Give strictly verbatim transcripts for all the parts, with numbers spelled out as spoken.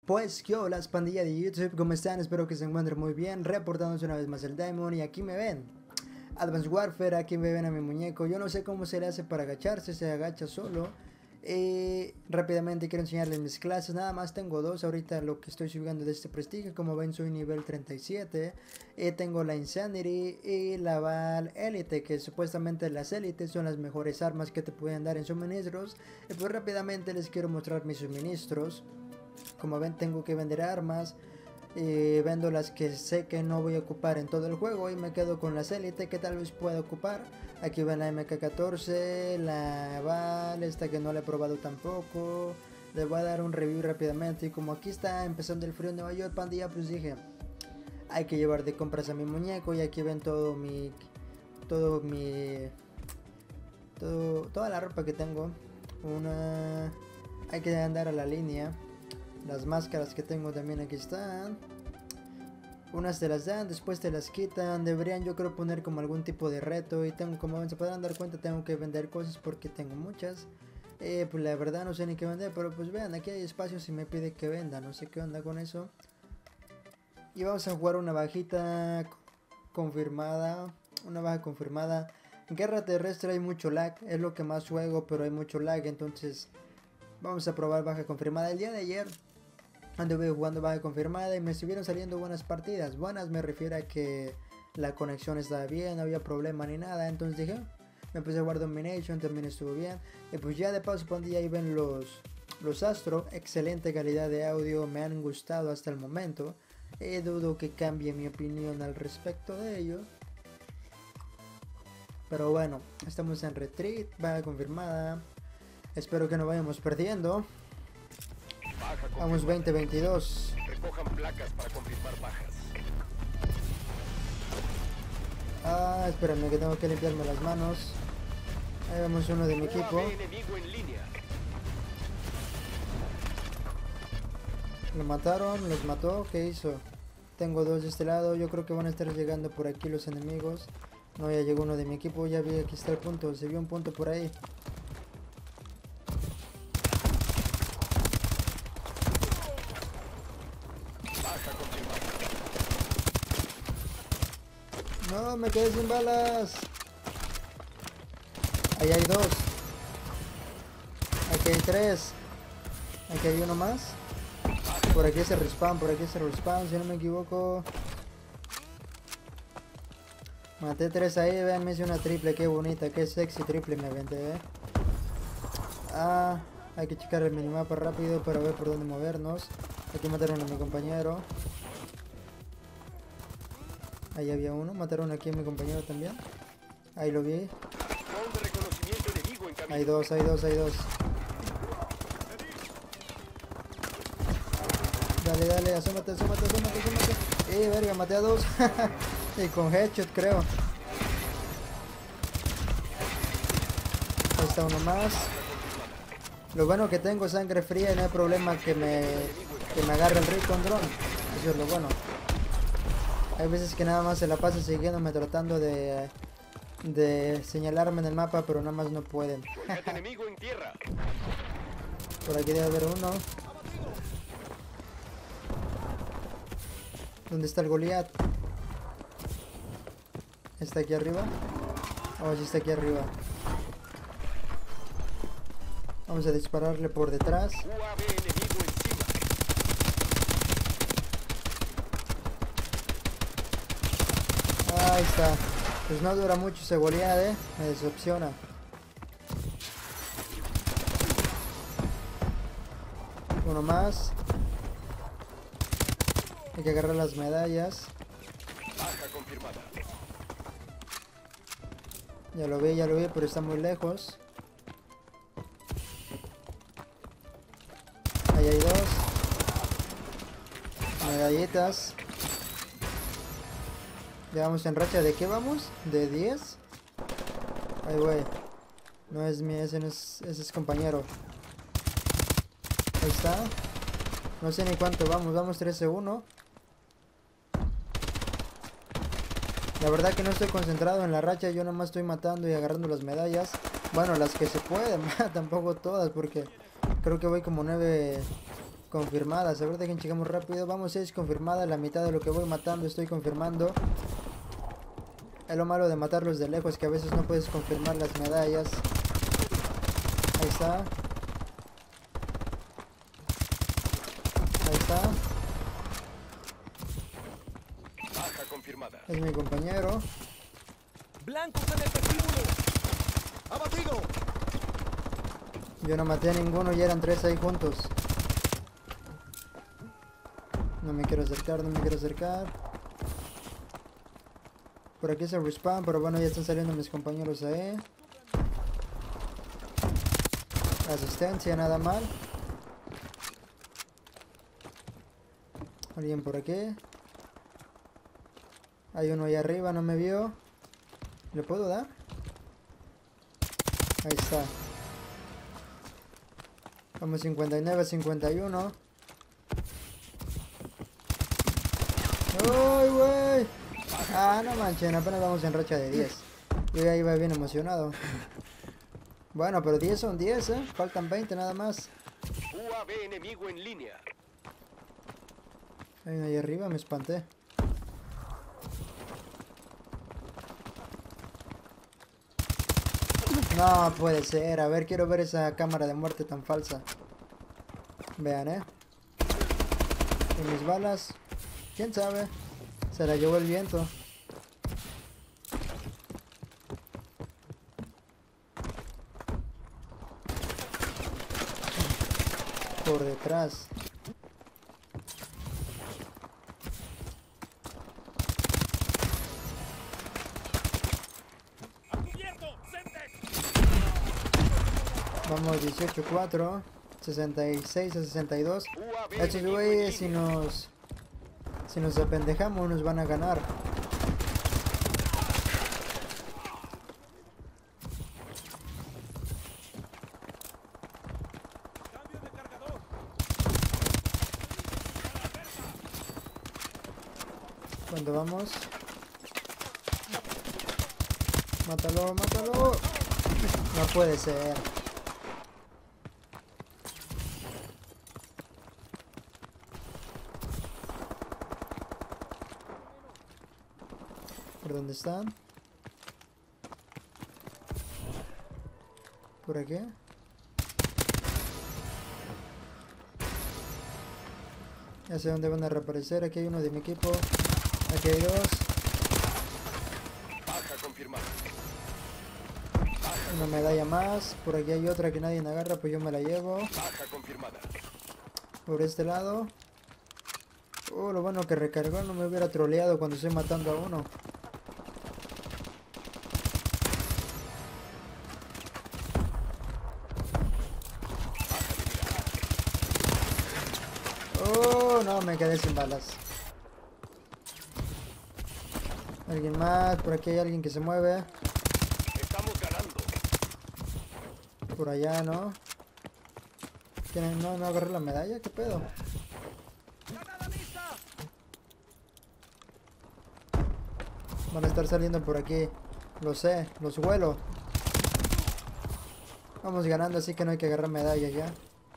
Pues yo, las pandillas de YouTube, ¿cómo están? Espero que se encuentren muy bien. Reportándose una vez más el Diamond y aquí me ven. Advanced Warfare, aquí me ven a mi muñeco. Yo no sé cómo se le hace para agacharse, se agacha solo. Eh, rápidamente quiero enseñarles mis clases, nada más tengo dos ahorita lo que estoy subiendo de este prestigio. Como ven soy nivel treinta y siete. eh, Tengo la Insanity y la Val Elite, que supuestamente las élites son las mejores armas que te pueden dar en suministros. Y pues rápidamente les quiero mostrar mis suministros. Como ven tengo que vender armas, eh, vendo las que sé que no voy a ocupar en todo el juego y me quedo con las élite que tal vez pueda ocupar. Aquí ven la M K catorce, la Val, esta que no la he probado tampoco. Les voy a dar un review rápidamente y como aquí está empezando el frío en Nueva York, pandilla, pues dije hay que llevar de compras a mi muñeco. Y aquí ven todo mi, todo mi, todo, toda la ropa que tengo. Una, hay que andar a la línea. Las máscaras que tengo también aquí están. Unas te las dan, después te las quitan. Deberían yo creo poner como algún tipo de reto. Y tengo, como se podrán dar cuenta, tengo que vender cosas porque tengo muchas. eh, Pues la verdad no sé ni qué vender, pero pues vean, aquí hay espacios y me pide que venda. No sé qué onda con eso. Y vamos a jugar una bajita confirmada. Una baja confirmada. En guerra terrestre hay mucho lag, es lo que más juego, pero hay mucho lag. Entonces vamos a probar baja confirmada. El día de ayer anduve jugando baja confirmada y me estuvieron saliendo buenas partidas. Buenas me refiero a que la conexión estaba bien, no había problema ni nada. Entonces dije, me empecé a jugar Domination, también estuvo bien. Y pues ya de paso, pandilla, ahí ven los, los Astro. Excelente calidad de audio, me han gustado hasta el momento. Eh, dudo que cambie mi opinión al respecto de ellos. Pero bueno, estamos en retreat, baja confirmada. Espero que no vayamos perdiendo. Vamos veinte veintidós. Recojan placas para confirmar bajas. Ah, espérame que tengo que limpiarme las manos. Ahí vemos uno de mi equipo. Enemigo en línea. Lo mataron, los mató. ¿Qué hizo? Tengo dos de este lado. Yo creo que van a estar llegando por aquí los enemigos. No, ya llegó uno de mi equipo. Ya vi, aquí está el punto. Se vio un punto por ahí. No, me quedé sin balas. Ahí hay dos. Aquí hay tres. Aquí hay uno más. Por aquí se respawn, por aquí se respawn, si no me equivoco. Maté tres ahí, vean, me hice una triple, qué bonita, qué sexy triple me aventé, eh. Ah, hay que checar el minimapa rápido para ver por dónde movernos. Aquí mataron a mi compañero. Ahí había uno, mataron aquí a mi compañero también. Ahí lo vi. Hay dos, hay dos, hay dos. Dale, dale, asómate, asómate, asómate, asómate. Eh, verga, maté a dos. Y con headshot creo. Ahí está uno más. Lo bueno que tengo sangre fría y no hay problema que me, que me agarre el recon drone. Eso es lo bueno. Hay veces que nada más se la pasa siguiéndome tratando de, de señalarme en el mapa, pero nada más no pueden. Por aquí debe haber uno. ¿Dónde está el Goliath? ¿Está aquí arriba? Oh, sí está aquí arriba. Vamos a dispararle por detrás. Ahí está. Pues no dura mucho ese Goliath, eh. Me decepciona. Uno más. Hay que agarrar las medallas. Ya lo vi, ya lo vi, pero está muy lejos. Ahí hay dos. Medallitas. Ya vamos en racha. ¿De qué vamos? ¿De diez? Ay, güey. No es mi, ese no es, ese es compañero. Ahí está. No sé ni cuánto vamos, vamos trece uno. La verdad que no estoy concentrado en la racha, yo nomás estoy matando y agarrando las medallas. Bueno, las que se pueden, tampoco todas, porque creo que voy como nueve confirmadas. A ver, dejen checamos rápido. Vamos, seis confirmadas. La mitad de lo que voy matando estoy confirmando. Es lo malo de matarlos de lejos, que a veces no puedes confirmar las medallas. Ahí está. Ahí está. Baja confirmada. Es mi compañero. Blancos en el vestíbulo. Abatido. Yo no maté a ninguno y eran tres ahí juntos. No me quiero acercar, no me quiero acercar. Por aquí se respawn, pero bueno, ya están saliendo mis compañeros ahí. Asistencia, nada mal. Alguien por aquí. Hay uno ahí arriba, no me vio. ¿Le puedo dar? Ahí está. Vamos cincuenta y nueve a cincuenta y uno. ¡Uy, güey! Ah, no manchen, apenas vamos en racha de diez. Yo ya iba bien emocionado. Bueno, pero diez son diez, ¿eh? Faltan veinte nada más. U A V enemigo en línea. Hay uno ahí arriba, me espanté. No puede ser. A ver, quiero ver esa cámara de muerte tan falsa. Vean, ¿eh? Y mis balas, quién sabe. Se la llevó el viento. Por detrás. Vamos dieciocho cuatro, sesenta y seis a sesenta y dos. Estos güeyes, si nos si nos apendejamos nos van a ganar. ¿Cuándo vamos? Mátalo, mátalo. No puede ser. ¿Por dónde están? ¿Por aquí? Ya sé dónde van a reaparecer. Aquí hay uno de mi equipo. Aquí hay dos. Baja confirmada. Una medalla más. Por aquí hay otra que nadie me agarra, pues yo me la llevo. Baja confirmada. Por este lado. Oh, lo bueno que recargó. No me hubiera troleado cuando estoy matando a uno. Oh, no, me quedé sin balas. Alguien más. Por aquí hay alguien que se mueve. Estamos ganando. Por allá, ¿no? ¿Quieren? No, no agarré la medalla. ¿Qué pedo? Van a estar saliendo por aquí. Lo sé, los huelo. Vamos ganando, así que no hay que agarrar medallas ya.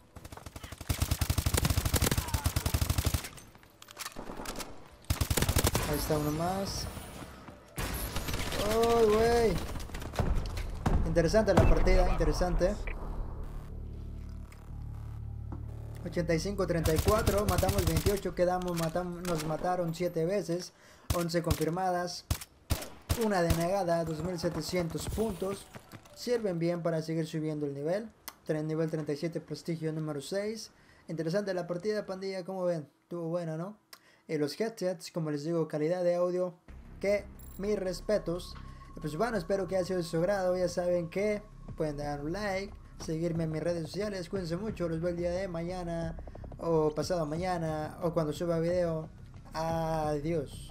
Ahí está uno más. ¡Oh, güey! Interesante la partida, interesante. ochenta y cinco a treinta y cuatro, matamos veintiocho, quedamos, matamos, nos mataron siete veces, once confirmadas, una denegada, dos mil setecientos puntos. Sirven bien para seguir subiendo el nivel. Nivel treinta y siete, prestigio número seis. Interesante la partida, pandilla, como ven, estuvo buena, ¿no? Y los headsets, como les digo, calidad de audio, que mis respetos. Y pues bueno, espero que haya sido de su agrado. Ya saben que pueden dar un like, seguirme en mis redes sociales. Cuídense mucho, los veo el día de mañana o pasado mañana o cuando suba video. Adiós.